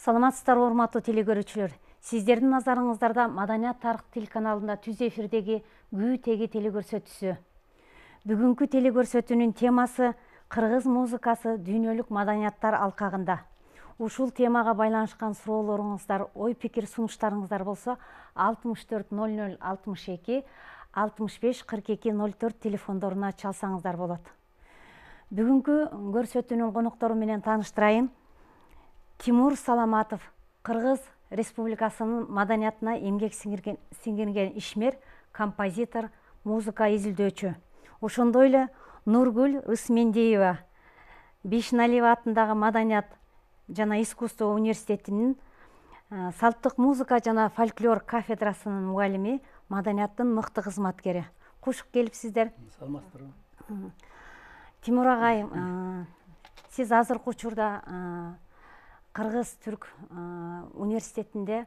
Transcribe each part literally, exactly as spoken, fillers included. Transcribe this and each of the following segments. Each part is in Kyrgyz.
Саламатсыздарбы, урматтуу телекөрүүчүлөр. Сиздердин назарыңыздарда Маданият Тарых телеканалында түз эфирдеги Күү теги телекөрсөтүүсү. Бүгүнкү телекөрсөтүүнүн темасы кыргыз музыкасы дүйнөлүк маданияттар алкагында. Ушул темага байланышкан суроолоруңуздар, ой пикир сунуштарыңыздар болсо алтымыш төрт ноль ноль алтымыш эки алтымыш беш кырк эки ноль төрт телефондоруна чалсаңыздар болот. Бүгүнкү көрсөтүүнүн коноктору менен тааныштырайын. Тимур Саламатов, Кыргыз Республикасынын маданиятына эмгек сиңирген ишмер, композитор, музыка изилдөөчү. Ошондой эле Нургүл Ысмендиева, Бишналиева атындагы Маданият жана искусство университетинин салттык музыка жана фольклор кафедрасынын мугалими, маданияттын мыкты кызматкери. Куш келипсиздер. Саламатсыздарбы. Тимур агай, сиз азыркы учурда Кыргыз Түрк университетинде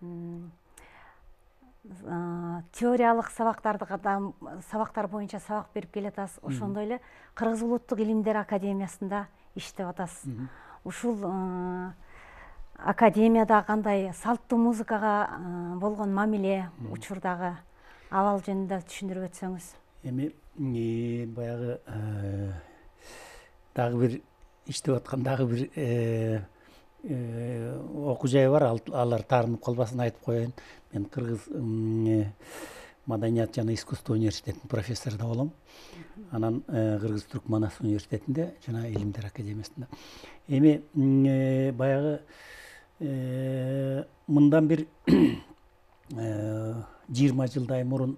теориялык сабактар боюнча сабак берип келатасыз. Ошондой эле Кыргыз улуттук илимдер академиясында иштеп атасыз. Ушул академияда кандай салттуу музыкага болгон мамиле, учурдагы абал жөнүндө түшүндүрүп өтсөңүз. Эми баягы дагы бир иштеп аткан дагы бир окуу жай бар, алар таарынып калбасын айтып коеюн. Мен Кыргыз маданият жана искусство университетинин профессору да болом. Анан Кыргыз Түрк Манас университетинде жана илимдер академиясында. Эми баягы мындан бир жыйырма жылдай мурун,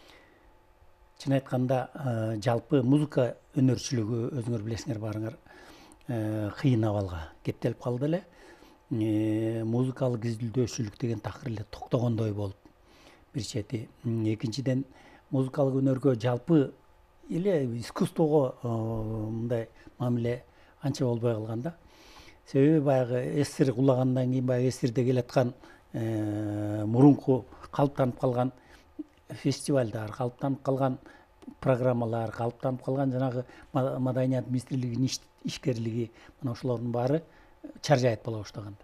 чын айтканда, жалпы музыка өнөрчүлүгү өзүңөр билесиңер баарыңар кыйын абалга кептелип калды эле. Музыкалык изилдөөчүлүк деген такыр эле токтогондой болуп, бир чети. Экинчиден, музыкалык өнөргө жалпы эле искусствого мындай мамиле анча болбой калган да. Себеби баягы СССР кулагандан кийин баягы СССРде келаткан мурунку калыптанып калган фестивалдар, калыптанып калган программалар, калыптанып калган жанагы маданият министрлигинин ишкерлиги, мына ошолордун баары чаржайып кала баштаган.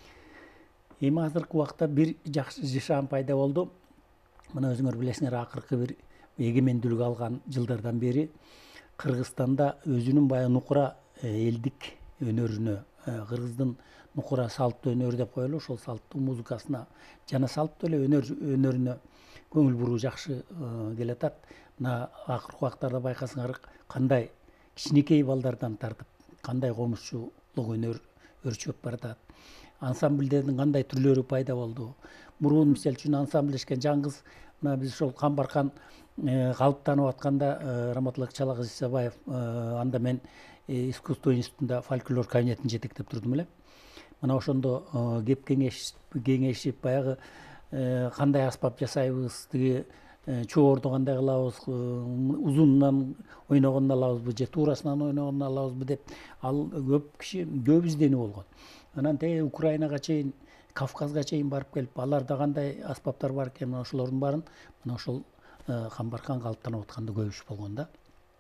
Эми азыркы убакта бир жакшы жышаан пайда болду. Мына өзүңөр билесиңер, акыркы бир эгемендүүлүк алган жылдардан бери Кыргызстанда өзүнүн баягы нукура элдик өнөрүнө, кыргыздын нукура салттуу өнөрү деп коелу, ошол салттуу музыкасына жана салттуу эле өнөрүнө көңүл буруу жакшы келатат. Мына акыркы убактарда байкасаңар, кандай кичинекей балдардан тартып, кандай комузчулук өнөр өрчөп баратат. Ансамбльдердин кандай түрлөрү пайда болду. Мурун мисалы үчүн ансамбльдешкен жаңгыз, мына биз ошол Камбаркан калыптанып атканда Раматылык Чалак Исабаев, анда мен искусство институтунда фольклор кабинетин жетектеп турдум эле. Мына ошондо кеп кеңешип, баягы кандай аспап жасайбыз, тиги чоорду кандай кылабыз, узунунан ойногонун алабызбы же туурасынан ойногонун алабызбы деп, ал көп киши көп изденүү болгон. Анан теги Украинага чейин, Кавказга чейин барып келип, аларда кандай аспаптар бар экен, мына ошолордун баарын мына ошол Камбаркан калыптанып атканда көрүшүп болгон да.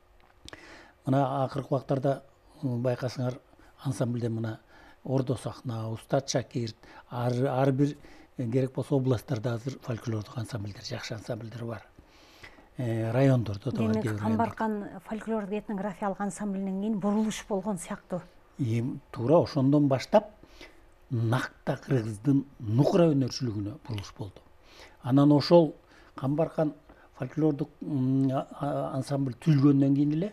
Мына акыркы убактарда байкасаңар, ансамбльде мына Ордо Сахна, Устат Шакирт, ар бир керек болсо областтарда азыр фольклордук ансамбльдер, жакшы ансамбльдер бар. Райондордо да бар. Демек, Камбаркан фольклордук этнографиялык ансамблинен кийин бурулуш болгон сыяктуу. Туура ошондон баштап накта кыргыздын нукура өнөрчүлүгүнө бурулуш болду. Анан ошол Камбаркан фольклордук ансамбль түзүлгөндөн кийин эле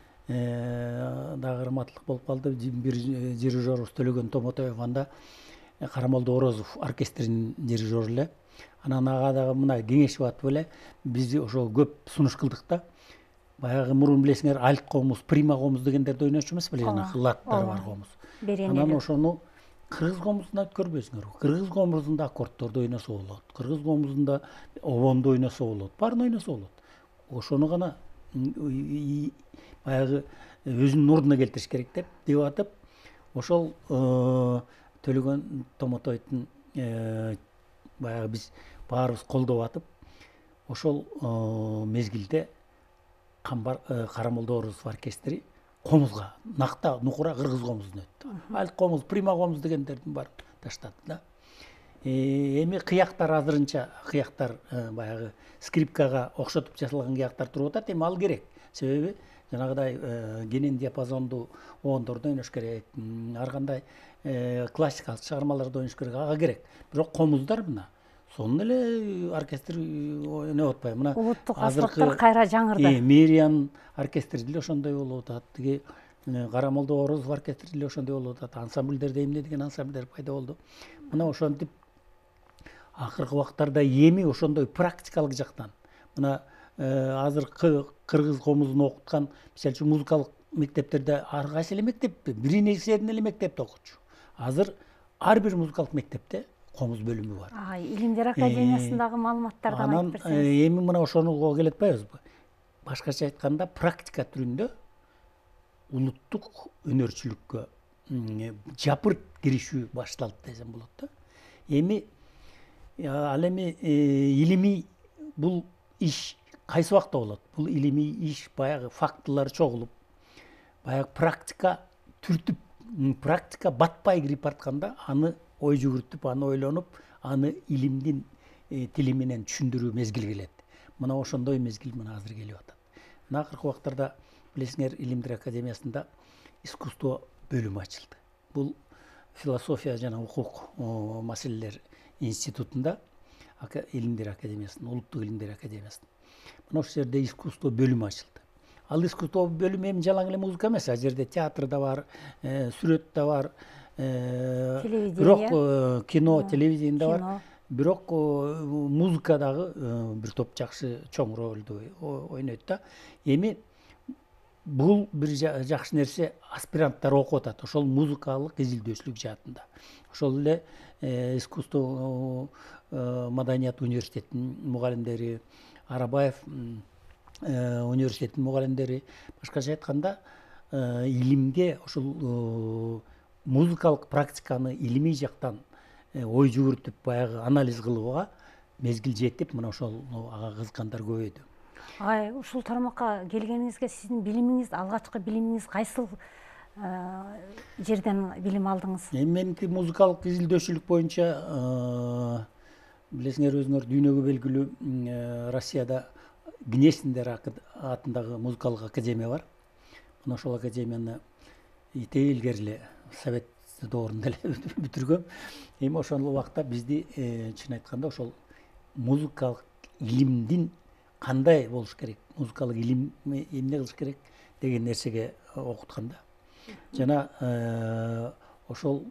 дагы ырматтылык болуп калды. Бир дирижерубуз Төлөгөн Томотоев, анда Карамолдо Орозов оркестринин дирижеру эле. Анан ага дагы мына кеңешип атып эле биз ошо көп сунуш кылдык да. Баягы мурун билесиңер, альт комуз, прима комуз дегендерди ойночу эмеспи, жана хылаттары бар комуз. Анан ошону кыргыз комузунда өткөрбөйсүңөр. Кыргыз комузунда аккордторду ойносо болот, кыргыз комузунда обонду ойносо болот, баарын ойносо болот. Ошону гана баягы өзүнүн ордуна келтириш керек деп деп атып, ошол Төлөгөн Томотоевдун баягы биз баарыбыз колдоп атып, ошол мезгилде Карамолдо Орозов оркестри комузга, накта нукура кыргыз комузуна өттү. Ал комуз, прима комуз дегендердин баарын таштады да. Эми кыяктар азырынча кыяктар баягы скрипкага окшотуп жасалган кыяктар туруп атат. Эми ал керек. Себеби жанагыдай кенен диапазондуу оондорду ойнош керек. Ар кандай классикалык чыгармаларды ойнош керек. Ага керек. Бирок комуздар мына сонун эле оркестр ойноп атпайбы. Мына улуттук аспаптар кайра жаңырды. Мериан оркестри деле ошондой болуп атат. Тиги Карамолдо Орозов оркестри деле ошондой болуп атат. Ансамбльдерде эмне деген ансамбльдер пайда болду. Мына ошентип акыркы убактарда эми ошондой практикалык жактан мына азыр кыргыз комузун окуткан, мисалы үчүн музыкалык мектептерде ар кайсы эле мектепте бир нерседен эле мектепте окутчу. Азыр ар бир музыкалык мектепте комуз бөлүмү бар. Илимдер академиясындагы маалыматтардан айтып берсеңиз. Эми мына ошого келе атпайбызбы? Башкача айтканда практика түрүндө улуттук өнөрчүлүккө жапырт киришүү башталды десем болот да. Эми ал эми илимий бул иш кайсы убакта болот? Бул илимий иш баягы фактылар чогулуп, баягы практика түртүп, практика батпай кирип баратканда аны ой жүгүртүп, аны ойлонуп, аны илимдин тили менен түшүндүрүү мезгили келет. Мына ошондой мезгил мына азыр келип атат. Мына акыркы убактарда билесиңер, Илимдер академиясында искусство бөлүмү ачылды. Бул философия жана укук маселелер институтунда, Илимдер академиясында, улуттук Илимдер академиясында. Мына ошол жерде искусство бөлүмү ачылды. Ал искусство бөлүмү эми жалаң эле музыка эмес, ал жерде театр да бар, сүрөт да бар, бирок кино, телевидение да бар. Бирок музыка дагы бир топ жакшы чоң ролду ойнойт да. Эми бул бир жакшы нерсе, аспиранттар окуп атат. Ошол музыкалык изилдөөчүлүк жаатында. Ошол эле искусство маданият университетинин мугалимдери, Арабаев университетинин мугалимдери, башкача айтканда, илимге ошол музыкалык практиканы илимий жактан ой жүгүртүп, баягы анализ кылууга мезгил жетип, мына ошол ага кызыккандар көбөйдү. Ай, ушул тармакка келгениңизге сиздин билимиңиз, алгачкы билимиңиз кайсыл жерден билим алдыңыз? Эми меники музыкалык изилдөөчүлүк боюнча, билесиңер, өзүңөр дүйнөгө белгилүү Россияда Гнесиндер атындагы музыкалык академия бар. Мына ошол академияны ите илгери Совет доорунда эле бүтүргөм. Эми ошол убакта бизди, чын айтканда, ошол музыкалык илимдин кандай болуш керек, музыкалык илим эмне кылыш керек деген нерсеге окутканда. Жана ошол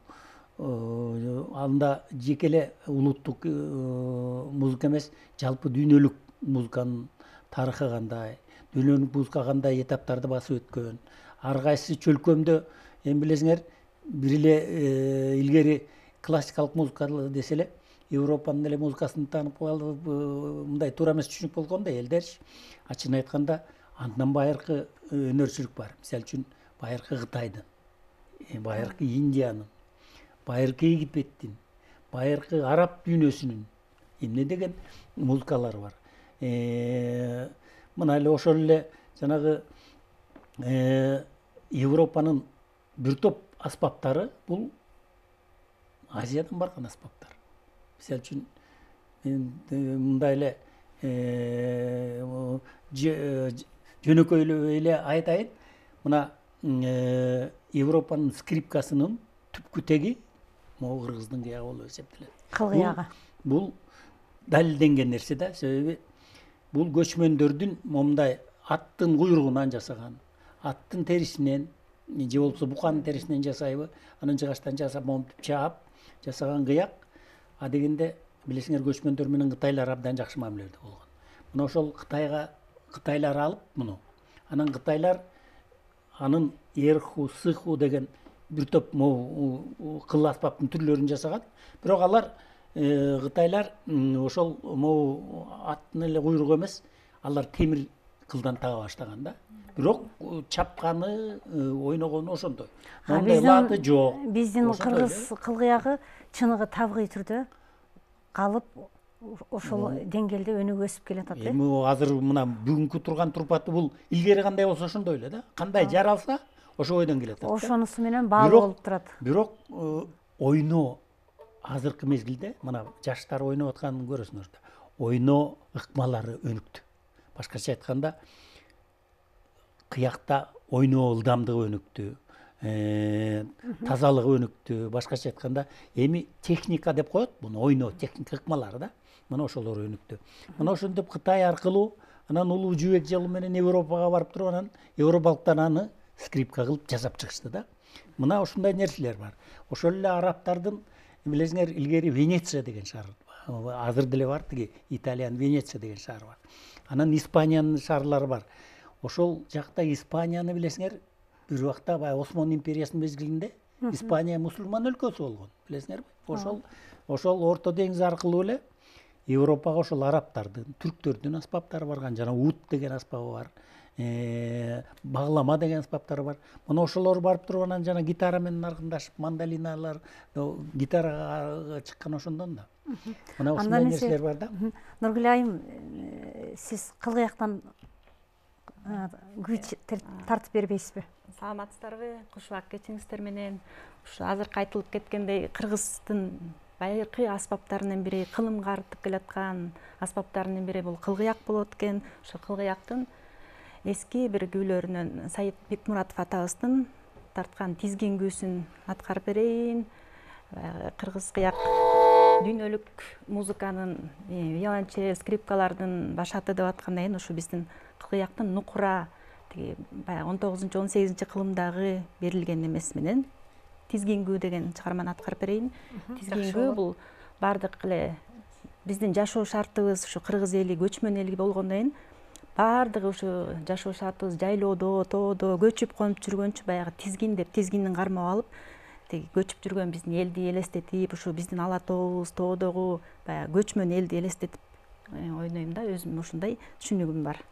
анда жеке эле улуттук музыка эмес, жалпы дүйнөлүк музыканын тарыхы кандай, дүйнөлүк музыка кандай этаптарды басып өткөн. Ар кайсы чөлкөмдө, эми билесиңер, бир эле илгери классикалык музыка десе эле, Европанын эле музыкасын таанып калып, мындай туура эмес түшүнүк болгон да элдерчи. А чын айтканда, андан байыркы өнөрчүлүк бар. Мисалы үчүн, байыркы Кытайдын, байыркы Индиянын, байыркы Египеттин, байыркы араб дүйнөсүнүн эмне деген музыкалар бар. Мына эле ошол эле жанагы Европанын бир топ аспаптары бул Азиядан барган аспаптар. Мисалы үчүн, мен мындай эле жөнөкөй эле айтайын. Мына Европанын скрипкасынын түпкү теги могу кыргыздын кыягы болуп эсептелет. Кыл кыягы. Бул далилденген нерсе да, себеби бул көчмөндөрдүн момундай аттын куйругунан жасаган, аттын терисинен, же болбосо буканын терисинен жасайбы, анын жыгачтан жасап, момунтип чаап жасаган кыяк. А дегенде, билесиңер, көчмөндөр менен кытайлар абдан жакшы мамиледе болгон. Мына ошол Кытайга кытайлар алып муну, анан кытайлар анын эрху, сыху деген бир топ кыл аспаптын түрлөрүн жасаган. Бирок алар кытайлар ошол могу аттын эле куйругу эмес, алар темир кылдан тага баштаган да. Бирок чапканы, ойногону ошондой. Мондай латы жок. Биздин кыргыз кыл кыягы чыныгы табигый түрдө калып, ошол деңгээлде өнүгүп өсүп келатат э. Эми азыр мына бүгүнкү турган турпаты бул илгери кандай болсо ошондой эле да. Кандай жаралса, ошо бойдон келатат. Ошонусу менен баалуу болуп турат. Бирок ойноо азыркы мезгилде мына жаштар ойноп атканын көрөсүңөр да. Ойноо ыкмалары өнүктү. Башкача айтканда, кыякта ойноо ылдамдыгы өнүктү, тазалыгы өнүктү. Башкача айтканда, эми техника деп коет, муну ойноо техника ыкмалары да. Мына ошолор өнүктү. Мына ошентип Кытай аркылуу, анан улуу жүүбек жолу менен Европага барып туруп, анан европалыктар аны скрипка кылып жасап чыгышты да. Мына ушундай нерселер бар. Ошол эле арабтардын, билесиңер, илгери Венеция деген шаар, азыр деле бар, тиги Италиянын Венеция деген шаары бар. Анан Испаниянын шаарлары бар. Ошол жакта Испанияны билесиңер, бир убакта баягы Осман империясынын мезгилинде Испания мусулман өлкөсү болгон, билесиңерби? Ошол ошол Орто деңиз аркылуу эле Европага ошол арабтардын, түрктөрдүн аспаптары барган, жана ут деген аспабы бар. Баглама деген аспаптары бар. Мына ошолор барып туруп, анан жана гитара менен аргындашып, мандолиналар, гитарага чыккан ошондон да. Мына ушундай нерселер бар да. Нургүл айым, сиз кылгыяктан күй тартып бербейсизби? Саламатсыздарбы? Куш убак кечиңиздер менен. Ушу азыркы айтылып кеткендей, Кыргыздын байыркы аспаптарынын бири, кылымга артып келаткан аспаптарынын бири бул кылгыяк болот экен. Ошо кылгыяктын эски бир күйлөрүнөн Саид Бекмуратов атабыздын тарткан тизгин күүсүн аткарып берейин. Кыргыз кыяк дүйнөлүк музыканын, виолончель, скрипкалардын башаты деп аткандан кийин ушу биздин кылгыяктын нукура, тиги баягы он тогузунчу он сегизинчи кылымдагы берилген эмес менен тизгин күү деген чыгарманы аткарып берейин. Тизгин күү бул бардык эле биздин жашоо шартыбыз, ушу кыргыз эли көчмөн эл болгондон кийин бардыгы ушу жашоо шартыбыз жайлоодо, тоодо көчүп конуп жүргөнчү баягы тизгин деп тизгиндин кармап алып, тиги көчүп жүргөн биздин элди элестетип, ушу биздин ала тообуз, тоодогу баягы көчмөн элди элестетип ойнойм да, өзүм ушундай түшүнүгүм бар.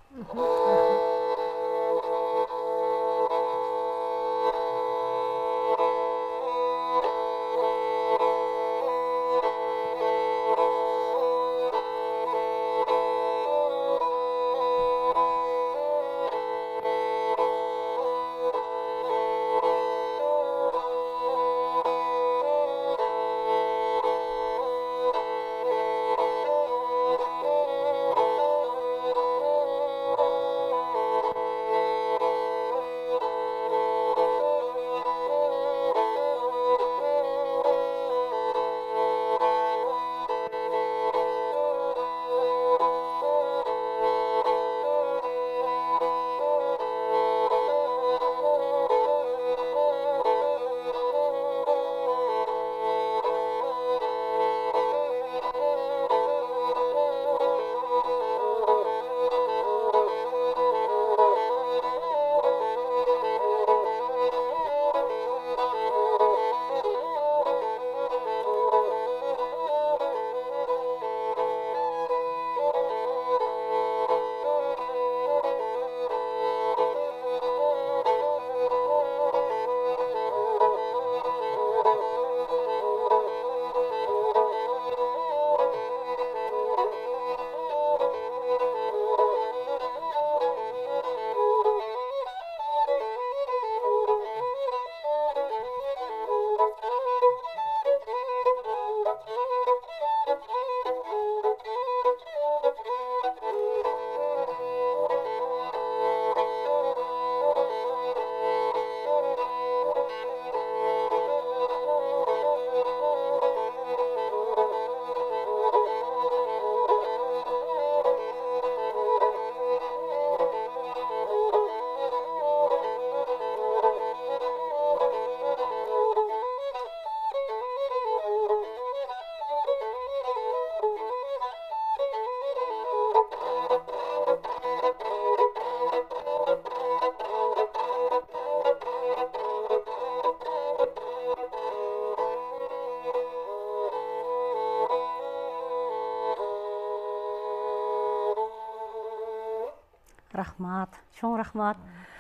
Рахмат, чоң рахмат.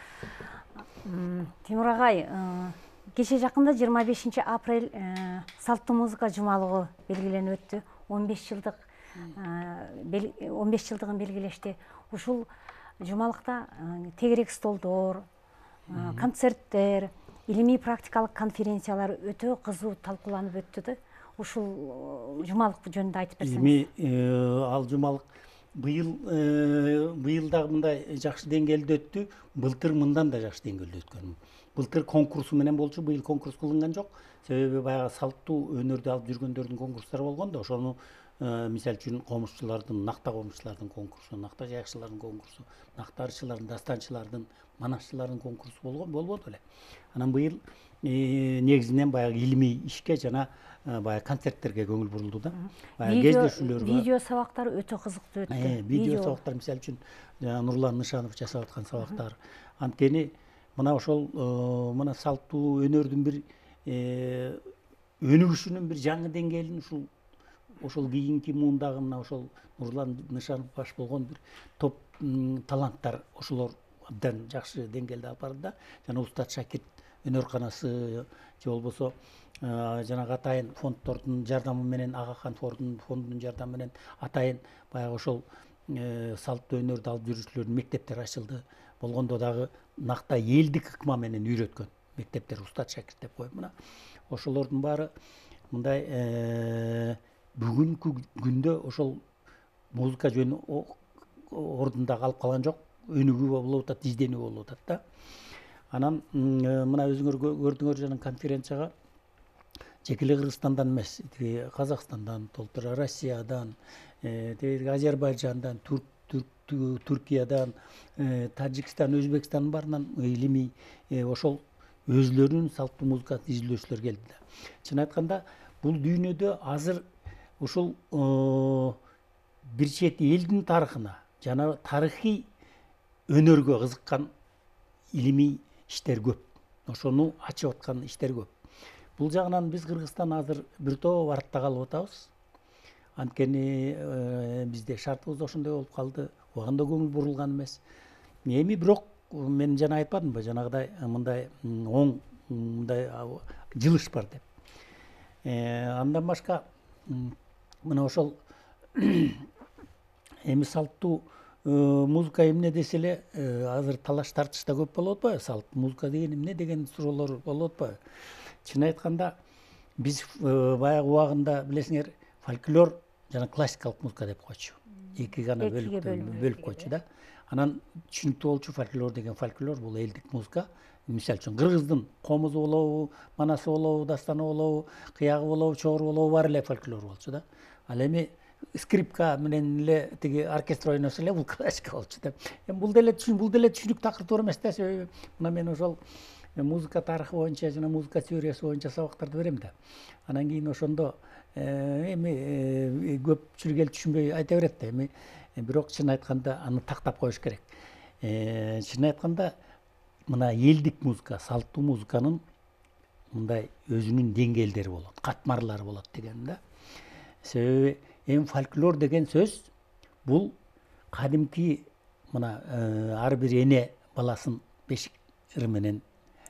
Тимур агай, кеше жакында жыйырма бешинчи апрель салттуу музыка жумалыгы белгиленип өттү. он беш жылдык он беш жылдыгын белгилешти. Ушул жумалыкта тегерек столдор, концерттер, илимий практикалык конференциялар өтө кызуу талкууланып өттү да. Ушул жумалык жөнүндө айтып берсеңиз. Эми ал жумалык быйыл быйыл дагы мындай жакшы деңгээлде өттү. Былтыр мындан да жакшы деңгээлде өткөн. Былтыр конкурсу менен болчу, быйыл конкурс кылынган жок. Себеби баягы салттуу өнөрдү алып жүргөндөрдүн конкурстары болгон да, ошону мисалы үчүн комузчулардын, накта комузчулардын конкурсу, накта жайыкчылардын конкурсу, накта арчылардын, дастанчылардын, манашчылардын конкурсу болгон болбоду эле. Анан быйыл негизинен баягы илимий ишке жана баягы концерттерге көңүл бурулду да. Баягы кездешүүлөр. Видео сабактар өтө кызыктуу өттү. Видео сабактар мисалы үчүн Нурлан Нышанов жасап аткан сабактар. Анткени мына ошол мына салттуу өнөрдүн бир өнүгүшүнүн бир жаңы деңгээлин ушул ошол кийинки муундагы мына ошол Нурлан Нышанов баш болгон бир топ таланттар ошолор абдан жакшы деңгээлде алып барды да. Жана Устат Шакир өнөрканасы же болбосо жанагы атайын фонддордун жардамы менен, Агахан фондунун жардамы менен атайын баягы ошол салттуу өнөрдү алып жүрүүчүлөрдүн мектептери ачылды. Болгондо дагы накта элдик ыкма менен үйрөткөн мектептер Устат Шакир деп коюп мына ошолордун баары мындай бүгүнкү күндө ошол музыка жөнү ордунда калып калган жок, өнүгүү болуп атат, изденүү болуп атат да. Анан мына өзүңөр көрдүңөр жана конференцияга жеке эле Кыргызстандан эмес, Казакстандан, толтура Россиядан, Азербайджандан, Түркиядан, Тажикстан, Өзбекстандын баарынан илимий ошол өзлөрүнүн салттуу музыканы изилдөөчүлөр келди да. Чын айтканда бул дүйнөдө азыр ушул бир чет элдин тарыхына жана тарыхый өнөргө кызыккан илимий иштер көп. Ошону ачып аткан иштер көп. Бул жагынан биз Кыргызстан азыр бир топ артта калып атабыз. Анткени бизде шартыбыз ошондой болуп калды. Оған да көңүл бурулган эмес. Эми бирок мен жана айтпадымбы, жанагыдай мындай оң мындай жылыш бар деп. Андан башка мына ошол эми салттуу музыка эмне десе эле азыр талаш тартыш да көп болуп атпайбы? Салттуу музыка деген эмне деген суроолор болуп атпайбы? Чын айтканда биз баягы убагында билесиңер фольклор жана классикалык музыка деп койчу. Эки гана бөлүп койчу да. Анан түшүнүктүү болчу фольклор деген фольклор бул элдик музыка. Мисалы үчүн кыргыздын комузу болобу, манасы болобу, дастаны болобу, кыягы болобу, чогуру болобу баары эле фольклор болчу да. Ал эми скрипка менен эле тиги оркестр ойносо эле бул классика болчу да. Эми бул деле түшүн бул деле түшүнүк такырдуу эмес да. Себеби мына мен ошол музыка тарыхы боюнча жана музыка теориясы боюнча сабактарды берем да. Анан кийин ошондо эми көпчүлүк эл түшүнбөй айта берет да. Эми бирок чын айтканда аны тактап коюш керек. Чын айтканда мына элдик музыка, салттуу музыканын мындай өзүнүн деңгээлдери болот, катмарлары болот деген да. Себеби эми фольклор деген сөз бул кадимки мына ар бир эне баласын бешик ыры менен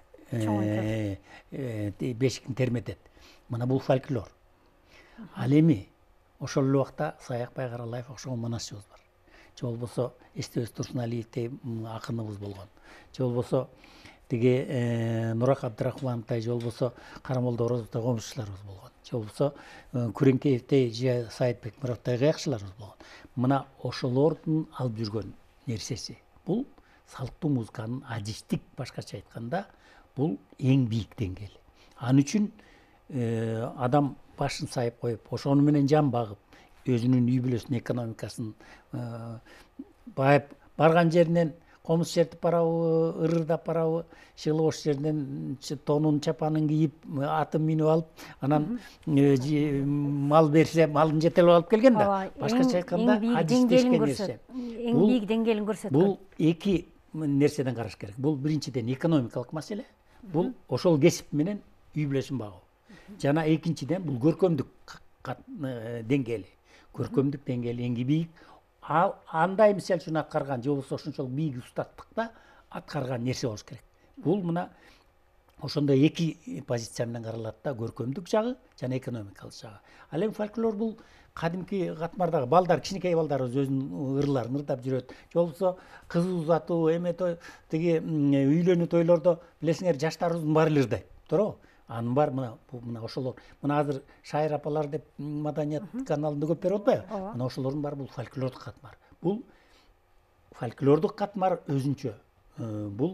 бешикин терметет. Мына бул фольклор. Ал эми ошол эле убакта Саяк Байкаралаев окшогон манасчыбыз бар. Же болбосо Эстебес Турсуналиевдей акыныбыз болгон. Же болбосо тиги Нурак Абдрахмановдой, же болбосо Карамолдо Орозовдой комузчуларыбыз болгон. Же болбосо Күреңкеевдей же Саитбек Мураттай кыякчыларыбыз болгон. Мына ошолордун алып жүргөн нерсеси. Бул салттуу музыканын адистик, башкача айтканда, бул эң бийик деңгээли. Ал үчүн адам башын сайып коюп, ошону менен жан багып, өзүнүн үй бүлөсүнүн экономикасын байып, барган жеринен комуз чертип барабы, ырырдап барабы, шылы бош жеринен тонун, чапанын кийип, атын минип алып, анан мал берсе, малын жетелеп алып келген да. Башкача айтканда, адистешкен нерсе. Эң бийик деңгээлин көрсөткөн. Бул эки нерседен караш керек. Бул биринчиден экономикалык маселе. Бул ошол кесип менен үй бүлөсүн багуу. Жана экинчиден бул көркөмдүк деңгээли. Көркөмдүк деңгээли эң бийик. Андай мисалы үчүн аткарган, же болбосо ошончолук бийик устаттыкта аткарган нерсе болуш керек. Бул мына ошондой эки позиция менен каралат да, көркөмдүк жагы жана экономикалык жагы. Ал эми фольклор бул кадимки катмардагы балдар, кичинекей балдарыбыз өзүнүн ырларын ырдап жүрөт. Же болбосо кыз узатуу, эме той, тиги үйлөнүү тойлордо билесиңер жаштарыбыздын баары эле ырдайт. Туурабы? Анын бар мына мына ошолор. Мына азыр шайыр апалар деп маданият каналында көп берип атпайбы? Мына ошолордун баары бул фольклордук катмар. Бул фольклордук катмар өзүнчө. Бул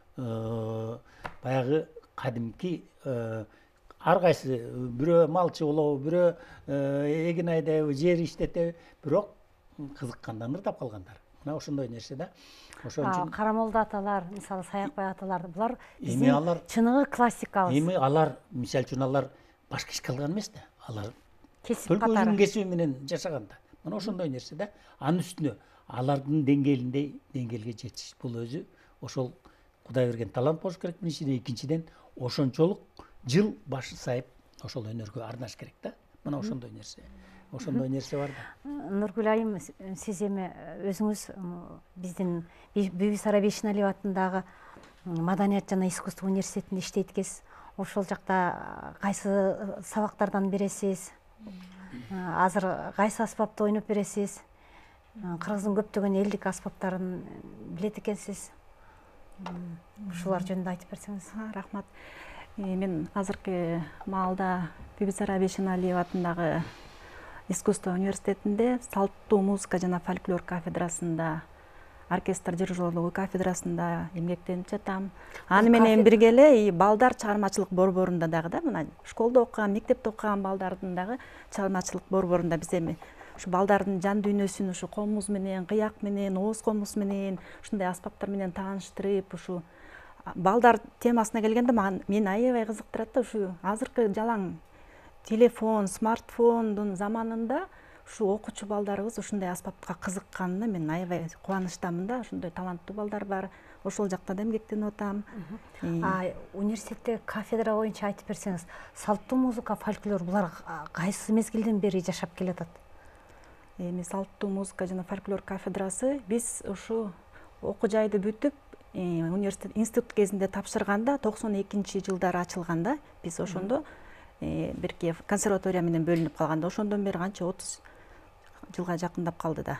баягы кадимки ар кайсы бирөө малчы болобу, бирөө эгин айдайбы, жер иштетеби, бирок кызыккандан ырдап калгандар. Мына ошондой нерсе да. Ошон үчүн Карамолду аталар, мисалы Саякбай аталар, булар эми алар чыныгы классикабыз. Эми алар, мисалы үчүн алар башка иш кылган эмес да. Алар кесип катары өзүнүн катары кесиби менен жашаган да. Мына ошондой нерсе да. Анын үстүнө алардын деңгээлиндей деңгээлге жетиш. Бул өзү ошол Кудай берген талант болуш керек биринчиден, экинчиден ошончолук жыл башы сайып ошол өнөргө арнаш керек да. Мына ошондой нерсе. Ошондой нерсе бар да. Нургүл айым, сиз эми өзүңүз биздин Бүбү Сара Бейшеналиева атындагы Маданият жана искусство университетинде иштейт экенсиз. Ошол жакта кайсы сабактардан бересиз? Азыр кайсы аспапты ойноп бересиз? Кыргыздын көптөгөн элдик аспаптарын билет экенсиз. Ушулар жөнүндө айтып берсеңиз. Рахмат. Мен азыркы маалда Бүбү Сара Бейшеналиева атындагы искусство университетинде салттуу музыка жана фольклор кафедрасында, оркестр дирижерлугу кафедрасында эмгектенип жатам. Аны менен бирге эле балдар чыгармачылык борборунда дагы да, мына школдо окуган, мектепте окуган балдардын дагы чыгармачылык борборунда биз эми ушу балдардын жан дүйнөсүн ушу комуз менен, кыяк менен, ооз комуз менен, ушундай аспаптар менен тааныштырып, ушу балдар темасына келгенде мени аябай кызыктырат да, ушу азыркы жалаң телефон, смартфондун заманында ушу окуучу балдарыбыз ушундай аспапка кызыкканына мен аябай кубанычтамын да. Ошондой таланттуу балдар бар. Ошол жакта да эмгектенип атам. А университетте кафедра боюнча айтып берсеңиз, салттуу музыка, фольклор булар кайсы мезгилден бери жашап келатат? Эми салттуу музыка жана фольклор кафедрасы биз ушу окуу жайды бүтүп, университет институт кезинде тапшырганда токсон экинчи жылдары ачылганда, биз ошондо бирки консерватория менен бөлүнүп калганда, ошондон бери канча отуз жылга жакындап калды да.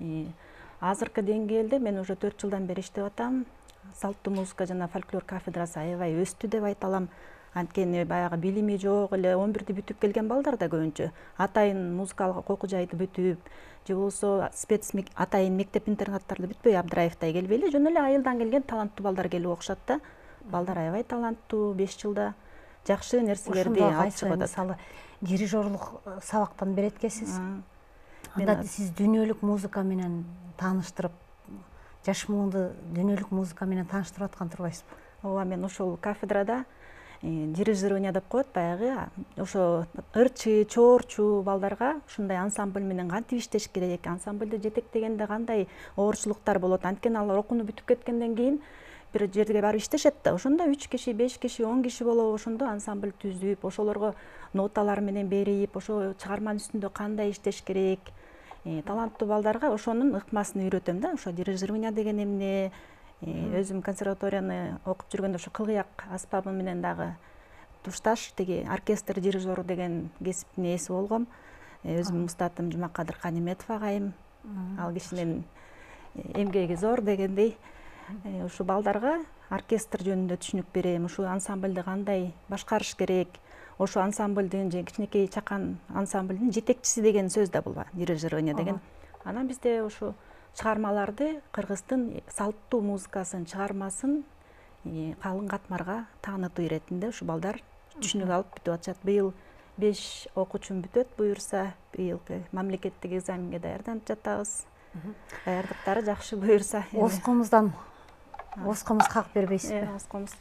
Азыркы деңгээлде мен уже төрт жылдан бери иштеп атам. Салттуу музыка жана фольклор кафедрасы аябай өстү деп айта алам. Анткени баягы билими жок эле он бирди бүтүп келген балдар да көбүнчө атайын музыкалык окуу жайды бүтүп, же болбосо спец атайын мектеп интернаттарды бүтпөй Абдыраевтай келбей эле жөн эле айылдан келген таланттуу балдар келип окушат да. Балдар аябай таланттуу, беш жылда жакшы нерселерди алып чыгып атат. Мисалы дирижерлук сабактан берет экенсиз. Анда сиз дүйнөлүк музыка менен тааныштырып, жаш муунду дүйнөлүк музыка менен тааныштырып аткан турбайсызбы? Ооба, мен ошол кафедрада дирижирование деп коет, баягы ошо ырчы, чоорчу балдарга ушундай ансамбль менен кантип иштеш керек, ансамбльди жетектегенде кандай оорчулуктар болот. Анткени алар окууну бүтүп кеткенден кийин бир жерге барып иштешет да. Ошондо үч киши, беш киши, он киши болобу, ошондо ансамбль түзүп, ошолорго ноталар менен берип, ошо чыгарманын үстүндө кандай иштеш керек. Таланттуу балдарга ошонун ыкмасын үйрөтөм да. Ошо дирижирование деген эмне, өзүм консерваторияны окуп жүргөндө ошо кылгыяк аспабы менен дагы тушташ тиги оркестр дирижеру деген кесиптин ээси болгом. Өзүмдүн устатым Жумакадыр Каниметов агайым. Ал кишинин эмгеги зор дегендей. Ушу балдарга оркестр жөнүндө түшүнүк берем, ушу ансамбльди кандай башкарыш керек, ошо ансамбльдин же кичинекей чакан ансамбльдин жетекчиси деген сөз да бул дирижирование деген. Анан бизде ушу чыгармаларды кыргыздын салттуу музыкасын, чыгармасын калың катмарга таанытуу иретинде ушу балдар түшүнүк алып бүтүп атышат. Быйыл беш окуучум бүтөт буюрса, быйылкы мамлекеттик экзаменге даярданып жатабыз. Даярдыктары жакшы буюрса. Ооз комуздан ооз комуз кагып бербейсизби? Ооз комуз.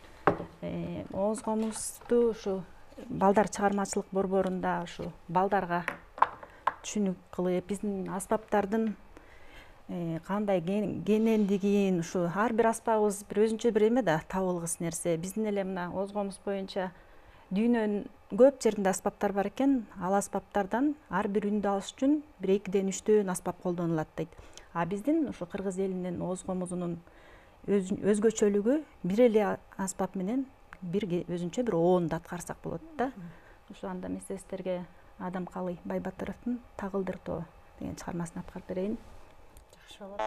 Ооз комузду ушу балдар чыгармачылык борборунда ушу балдарга түшүнүк кылып, биздин аспаптардын кандай кенендигин, ушу ар бир аспабыбыз бир өзүнчө бир эме да, табылгыс нерсе. Биздин эле мына ооз комуз боюнча дүйнөнүн көп жеринде аспаптар бар экен. Ал аспаптардан ар бир үндү алыш үчүн бир экиден үчтөн аспап колдонулат дейт. А биздин ушу кыргыз элинин ооз комузунун өзгөчөлүгү бир эле аспап менен бир өзүнчө бир оонду аткарсак болот да. Ошо анда мен сиздерге Адамкалы Байбатыровдун Тагылдыр тоо деген чыгармасын аткарып берейин. Жакшы болот.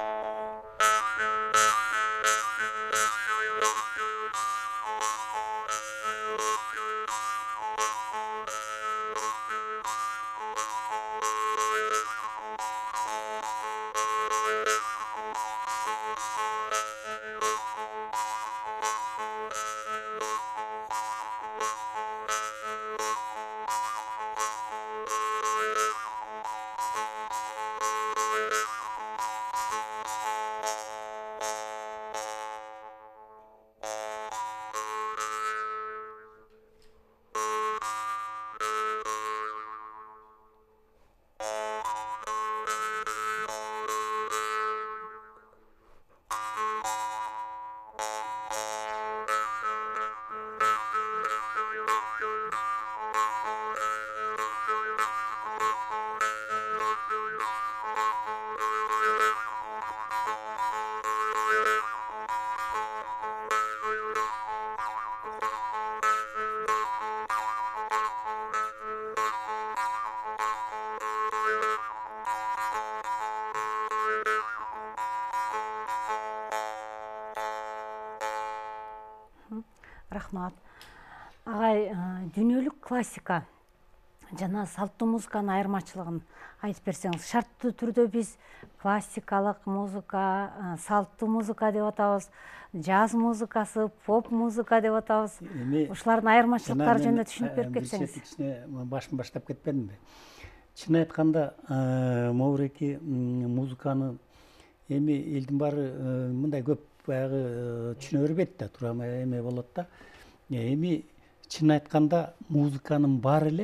Рахмат. Агай, дүйнөлүк классика жана салттуу музыканын айырмачылыгын айтып берсеңиз. Шарттуу түрдө биз классикалык музыка, салттуу музыка деп атабыз, джаз музыкасы, поп музыка деп атабыз. Ушулардын айырмачылыктары жөнүндө түшүнүп берип кетсеңиз. Кичине башын баштап кетпедимби? Чын айтканда, могуреки музыканы эми элдин баары мындай көп баягы түшүнө бербейт да, туура эме болот да. Эми чын айтканда музыканын баары эле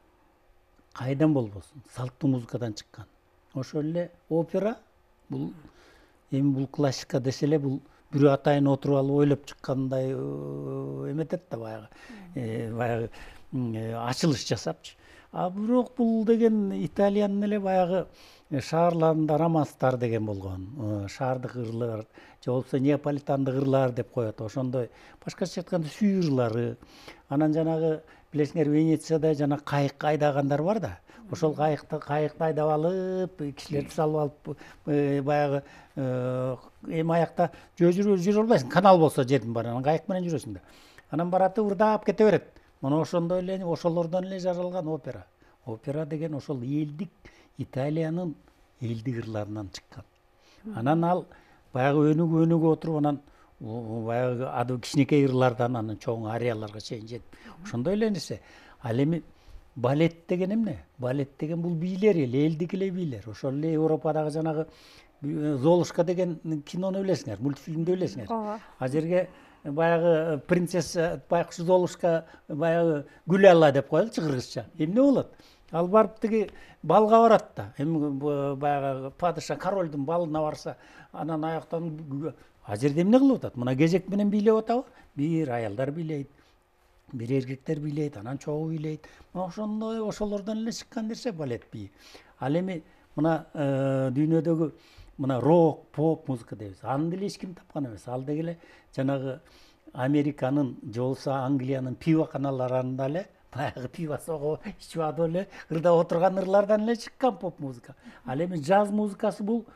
кайдан болбосун салттуу музыкадан чыккан. Ошол эле опера, бул эми бул классика десе эле бул бирөө атайын отуруп алып ойлоп чыккандай эметет да, баягы баягы ачылыш жасапчы. А бирок бул деген Италиянын эле баягы шаарларында романстар деген болгон. Шаардык ырлар, же болбосо неаполитандык ырлар деп коет. Ошондой башкача айтканда сүй ырлары. Анан жанагы билесиңер, Венецияда жана кайык айдагандар бар да. Ошол кайыкты кайыкты айдап алып, кишилерди салып алып, баягы эми аякта жүрө жүрө албайсың. Канал болсо жердин баары, анан кайык менен жүрөсүң да. Анан бараты ырдап кете берет. Мына ошондой эле, ошолордон эле жаралган опера. Опера деген ошол элдик Италиянын элдик ырларынан чыккан. Анан ал баягы өнүгүп өнүгүп отуруп, анан баягы ады кичинекей ырлардан анан чоң арияларга чейин жетип. Ошондой эле нерсе. Ал эми балет деген эмне? Балет деген бул бийлер эле, элдик эле бийлер. Ошол эле Европадагы жанагы Золушка деген кинону билесиңер, мультфильмди билесиңер. Ооба. А жерге баягы принцесса байкуш Золушка баягы Гүлала деп коелучу кыргызча. Эмне болот? Ал барып тиги балга барат да. Эми баягы падыша королдун балына барса, анан аяктан а жерде эмне кылып атат? Мына кезек менен бийлеп атабы? Бир аялдар бийлейт, бир эркектер бийлейт, анан чогуу бийлейт. Мына ошондой ошолордон эле чыккан нерсе балет бии. Ал эми мына дүйнөдөгү мына рок, поп музыка дейбиз. Аны деле эч ким тапкан эмес. Ал деги эле жанагы Американын же болбосо Англиянын пивоханаларында эле баягы пиво согуп, ичип алып эле ырдап отурган ырлардан эле чыккан поп музыка. Ал эми джаз музыкасы бул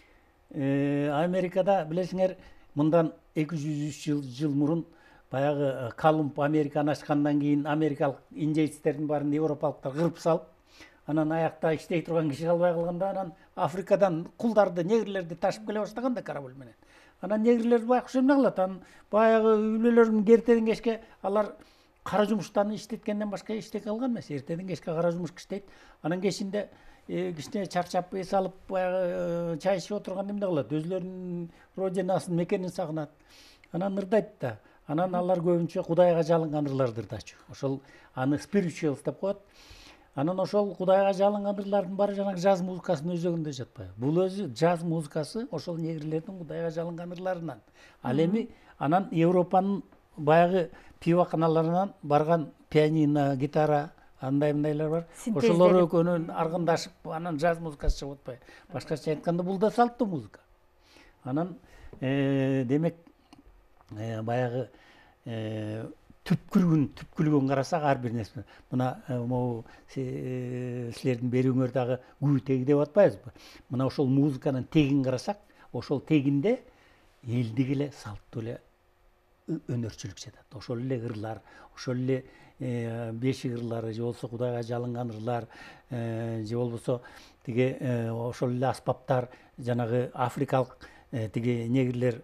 Америкада билесиңер, мындан эки жүз үч жыл жыл мурун баягы Колумб Американы ачкандан кийин америкалык индейцтердин баарын европалыктар кырып салып, анан аякта иштей турган киши калбай калганда, анан Африкадан кулдарды, негрлерди ташып келе баштаган да корабль менен. Анан негрлер байкуш эмне кылат? Анан баягы үйлөрүн ертеден кечке алар кара жумуштан иштеткенден башка эчтеке кылган эмес. Эртеден кечке кара жумуш иштейт. Анан кечинде кичине чарчап эс алып баягы чай ичип отурганда эмне кылат? Өзлөрүнүн родинасын, мекенин сагынат. Анан ырдайт да. Анан алар көбүнчө Кудайга жалынган ырларды ырдачу. Ошол аны spirituals деп коет. Анан ошол Кудайга жалынган ырлардын баары жанагы джаз музыкасынын өзөгүндө жатпайбы? Бул өзү джаз музыкасы ошол негрлердин Кудайга жалынган ырларынан. Ал эми анан Европанын баягы пивоханаларынан барган пианино, гитара, андай мындайлар бар. Ошолор экөөнүн аргындашып, анан джаз музыкасы чыгып атпайбы? Башкача айтканда бул да салттуу музыка. Анан демек баягы түпкүлүгүн түпкүлүгүн карасак ар бир нерсе мына могу силердин берүүңөр дагы күү теги деп атпайбызбы? Мына ошол музыканын тегин карасак, ошол тегинде элдик эле салттуу эле өнөрчүлүк жатат. Ошол эле ырлар, ошол эле бешик ырлары же болбосо Кудайга жалынган ырлар, же болбосо тиги ошол эле аспаптар, жанагы африкалык тиги негрлер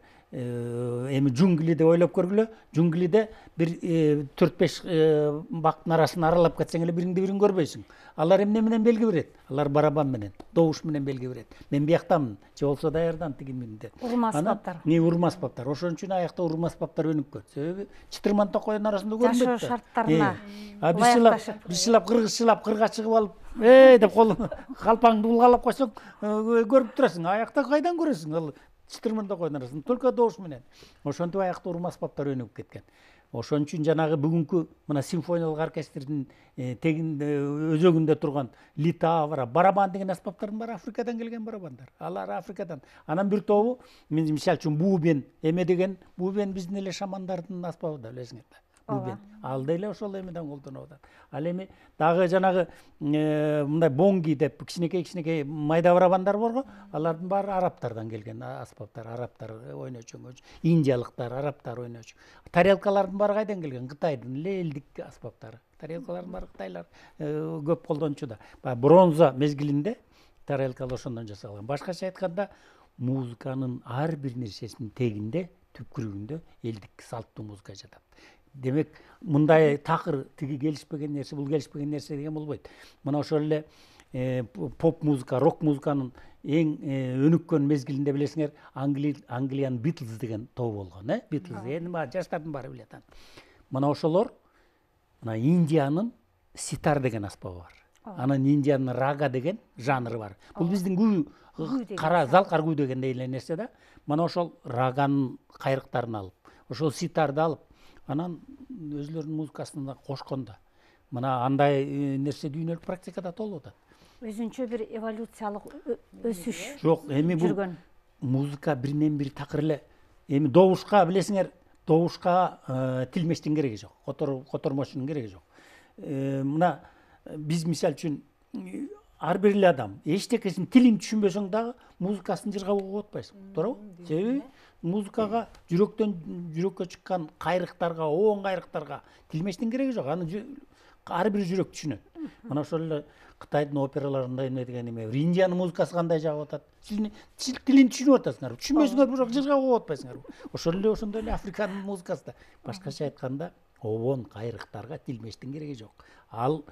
эми джунгли деп ойлоп көргүлө. Джунглиде бир төрт беш бактын арасын аралап кетсең эле бириңди бириң көрбөйсүң. Алар эмне менен белги берет? Алар барабан менен, добуш менен белги берет. Мен бияктамын, же болбосо даярдан тигинмин деп. Урма аспаптар. Не урма аспаптар. Ошон үчүн аякта урма аспаптар өнүккөн. Себеби чытырман токойдун арасында көрүнбөйт. Жашоо шарттарына. А бишилап, бишилап кыргызчылап кырга чыгып алып, эй деп колун калпаңды булгалап койсоң, көрүп турасың. Аякта кайдан көрөсүң? Ал чытырман токойдун арасында только добуш менен. Ошентип аякта урма аспаптар өнүгүп кеткен. Ошон үчүн жанагы бүгүнкү мына симфониялык оркестрдин тегин өзөгүндө турган литавра, барабан деген аспаптардын баары Африкадан келген барабандар. Алар Африкадан. Анан бир тобу, мисалы үчүн бубен, эме деген бубен биздин эле шамандардын аспабы да, билесиңер да. Бубен. Ал деле ошол эмеден колдонуп атат. Ал эми дагы жанагы мындай бонги деп кичинекей кичинекей майда барабандар барго, алардын баары арабтардан келген аспаптар, арабтар ойночу, индиялыктар, арабтар ойночу. Тарелкалардын баары кайдан келген? Кытайдын эле элдик аспаптары. Тарелкалардын баары кытайлар көп колдончу да. Баягы бронза мезгилинде тарелкалар ошондон жасалган. Башкача айтканда, музыканын ар бир нерсесинин тегинде, түпкүрүгүндө элдик салттуу музыка жатат. Демек, мындай такыр тиги келишпеген нерсе, бул келишпеген нерсе деген болбойт. Мына ошол эле поп музыка, рок музыканын эң өнүккөн мезгилинде билесиңер, Англиянын Beatles деген тобу болгон, э? Beatles, эми жаштардын баары билет аны. Мына ошолор мына Индиянын ситар деген аспабы бар. Анан Индиянын рага деген жанры бар. Бул биздин күү, кара залкар күү деген эле нерсе да. Мына ошол раганын кайрыктарын алып, ошол ситарды алып, анан өзлөрүнүн музыкасына кошкондо. Мына андай нерсе дүйнөлүк практикада толуп атат. Өзүнчө бир эволюциялык өсүш. Жок, эми бул музыка биринен бири такыр эле. Эми добушка билесиңер, добушка тилмештин кереги жок. Котормошунун кереги жок. Мына биз мисалы үчүн ар бир эле адам эчтекесин тилин түшүнбөсөң дагы музыкасын жыргап угуп атпайсың. Туурабы? Себеби музыкага жүрөктөн жүрөккө чыккан кайрыктарга, оон кайрыктарга тилмештин кереги жок. Аны ар бир жүрөк түшүнөт. Мына ошол эле Кытайдын операларында эмне деген эме, Индиянын музыкасы кандай жагып атат. Тилин түшүнүп атасыңар, түшүнбөсөңөр бирок жыргап угуп атпайсыңар. Ошол эле ошондой эле Африканын музыкасы да. Башкача айтканда, оон кайрыктарга тилмештин кереги жок. Ал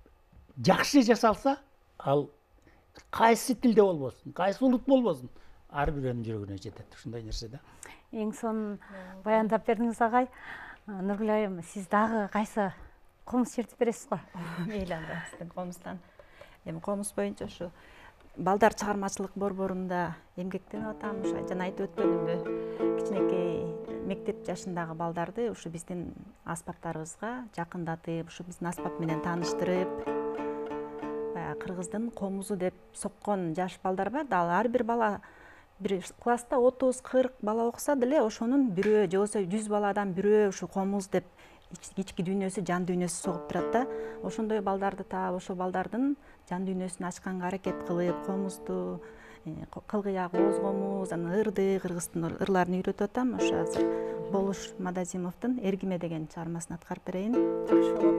жакшы жасалса, ал кайсы тилде болбосун, кайсы улут болбосун, ар бирөөнүн жүрөгүнө жетет. Ушундай нерсе да. Эң сонун баяндап бердиңиз агай. Нургүл айым, сиз дагы кайсы комуз чертип бересиз го? Мейли анда сиздин комуздан. Эми комуз боюнча ушу балдар чыгармачылык борборунда эмгектенип атам. Ушу жана айтып өткөнүмдөй, кичинекей мектеп жашындагы балдарды ушу биздин аспаптарыбызга жакындатып, ушу биздин аспап менен тааныштырып, баягы кыргыздын комузу деп соккон жаш балдар бар да, ар бир бала бир класста отуз кырк бала окуса деле ошонун бирөө же болбосо жүз баладан бирөө ушу комуз деп ички дүйнөсү, жан дүйнөсү согуп турат да. Ошондой балдарды таап, ошол балдардын жан дүйнөсүн ачканга аракет кылып, комузду, кылгыяк, ооз комуз, анан ырды, кыргыздын ырларын үйрөтүп атам. Ошо азыр Болуш Мадазимовдун Эргиме деген чыгармасын аткарып берейин. Жакшы болот.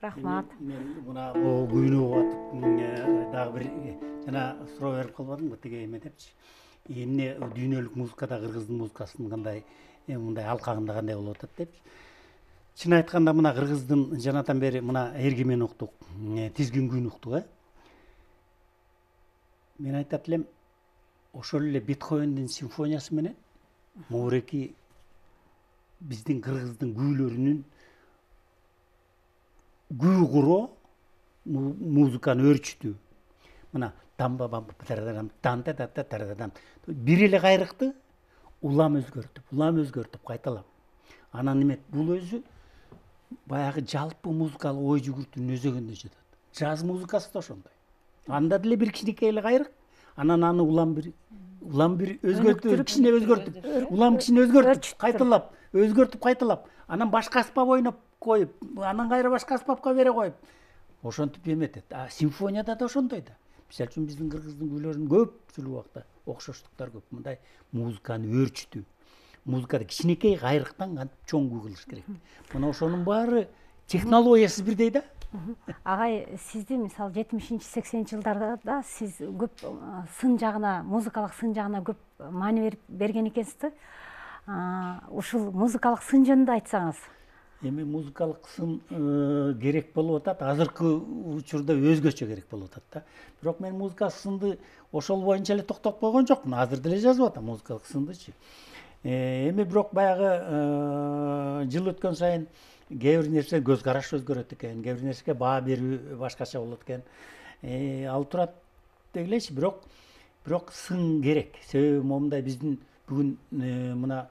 Рахмат. Мен мына күйүнүп атып дагы бир жана суроо берип калбадымбы тиги эме депчи. Эмне дүйнөлүк музыкада кыргыздын музыкасынын кандай мындай алкагында кандай болуп атат депчи. Чын айтканда мына кыргыздын жанатан бери мына эргимен уктук, тизгин күйүн уктук, э. Мен айтат элем, ошол эле Бетховендин симфониясы менен могуреки биздин кыргыздын күүлөрүнүн күү куроо музыканы өөрчүтүү. Мына дамба бамба тарадам танта тата тарадам. Бир эле кайрыкты улам өзгөртүп, улам өзгөртүп кайталап. Анан эме бул өзү баягы жалпы музыкалык ой жүгүртүүнүн өзөгүндө жатат. Джаз музыкасы да ошондой. Анда деле бир кичинекей эле кайрык, анан аны улам бир улам бир өзгөртүп, кичине өзгөртүп, улам кичине өзгөртүп, кайталап, өзгөртүп кайталап, анан башка аспап ойноп коюп, анан кайра башка аспапка бере коюп, ошентип эметет. А симфонияда да ошондой да. Мисалы үчүн биздин кыргыздын күүлөрүнүн көпчүлүк убакта окшоштуктар көп. Мындай музыканы өөрчүтүү. Музыкада кичинекей кайрыктан кантип чоң күү кылыш керек. Мына ошонун баары технологиясы бирдей да. Агай, сизди мисалы жетимишинчи сексенинчи жылдарда сиз көп сын жагына, музыкалык сын жагына көп маани берип берген экенсиз да. Ушул музыкалык сын жөнүндө айтсаңыз. Эми музыкалык сын керек болуп атат, азыркы учурда өзгөчө керек болуп атат да. Бирок мен музыкалык сынды ошол боюнча эле токтоп койгон жокмун. Азыр деле жазып атам музыкалык сындычы. Эми бирок баягы жыл өткөн сайын кээ бир нерсе көз караш өзгөрөт экен, кээ бир нерсеге баа берүү башкача болот экен. Ал турат дегилечи, бирок бирок сын керек. Себеби момундай биздин бүгүн мына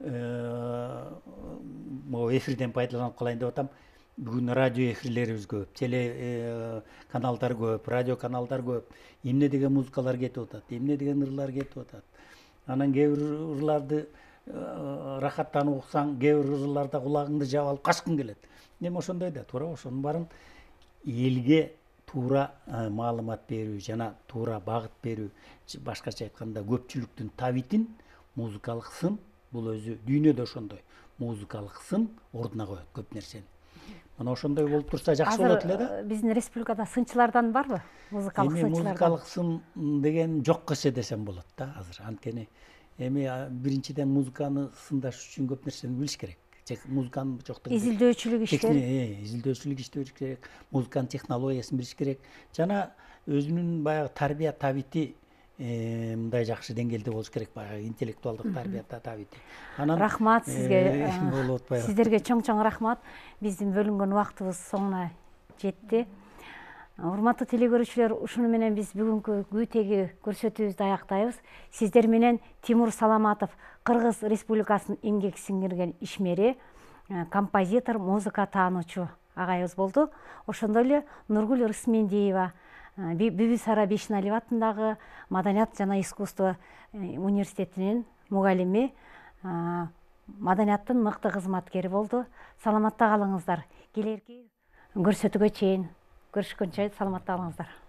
могу эфирден пайдаланып калайын деп атам. Бүгүн радио эфирлерибиз көп, теле каналдар көп, радио каналдар көп. Эмне деген музыкалар кетип атат, эмне деген ырлар кетип атат. Анан кээ бир ырларды рахаттанып уксаң, кээ бир ырларда кулагыңды жаап алып качкың келет. Эми ошондой да, туура ошонун баарын элге туура маалымат берүү жана туура багыт берүү, башкача айтканда көпчүлүктүн табитин музыкалык сын бул өзү дүйнөдө ошондой. Музыкалык сын ордуна коет көп нерсени. Мына ошондой болуп турса жакшы болот эле да. Биздин республикада сынчылардан барбы? Музыкалык сынчылардан. Эми музыкалык сын деген жок эсе десем болот да азыр. Анткени эми биринчиден музыканы сындаш үчүн көп нерсени билиш керек. Музыканын жоктугу. Изилдөөчүлүк иштер. Изилдөөчүлүк иштеш керек. Музыканын технологиясын билиш керек. Жана өзүнүн баягы тарбия табити мындай жакшы деңгээлде болуш керек, баягы интеллектуалдык тарбия табити. Анан рахмат сизге. Сиздерге чоң-чоң рахмат. Биздин бөлүнгөн убактыбыз соңуна жетти. Урматтуу телекөрүүчүлөр, ушуну менен биз бүгүнкү күү теги көрсөтүүбүздү аяктайбыз. Сиздер менен Тимур Саламатов, Кыргыз Республикасынын эмгек сиңирген ишмери, композитор, музыка таануучу агайыбыз болду. Ошондой эле Нургүл Рысмендиева, Бибисара Бейшеналиева атындагы Маданият жана искусство университетинин мугалими, маданияттын мыкты кызматкери болду. Саламатта калыңыздар. Келерки көрсөтүүгө чейин көрүшкөнчө саламатта калыңыздар.